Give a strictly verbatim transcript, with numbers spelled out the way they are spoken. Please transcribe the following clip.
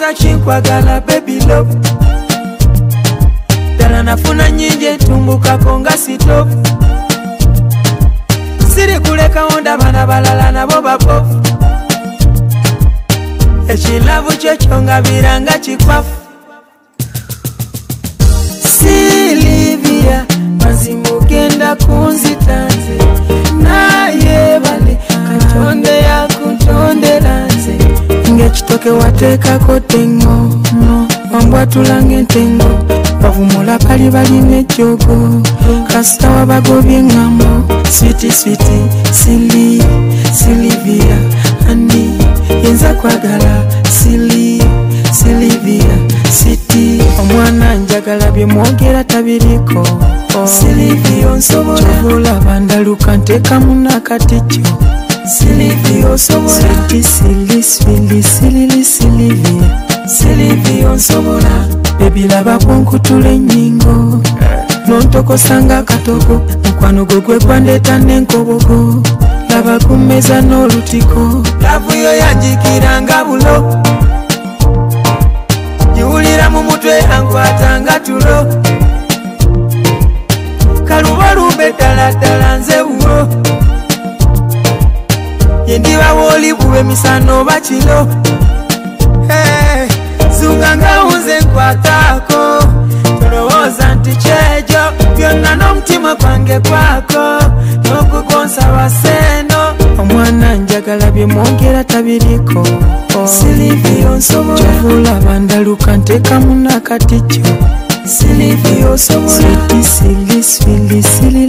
lwaki nkwagala baby love ddala nafuna nnyingi etumbukako nga sitofu siri kulekawo ndabana balala nabo babofu ekilavu kyekyo nga biranga kikwafu Silivia mazimugenda kunzitanze naye bale katonde yakutondera nze ng'ekitoke wateekako tengo no wambwatulanga entengo bavumula bali balina ejjogo kasita wabagobye eŋŋambo switi switi sili Silivia ani yenza kwagala sili Silivia siti omwana njagala bye mwogera tabiriko Silivia onsobola kyovulaba ndaluka nteekamu n'akatikyo Silivia onsobola siti sili sili silili Silivia Silivia onsobola bebi laba bwonkutula ennyingo nontokosanga akatogo mukwano gwe gwe gwandeeta n'enkobogo laba kummeza n'olutiko lavu yo yanjikiranga bulo giwulira mu mutwe yankwatanga tulo kaluba lumbe ddala nze bulo yendiba wooli bube misano oba kiro hey, zunga nga unze nkwatako tolowooza nti kyejo byonna n'omutima gwange gwako n'okugonsa baseeno omwana njagala bye mwogera tabiriko Silivia onsobola kyovulaba ndaluka nteekamu n'akatikyo Silivia onsobola sili sili sili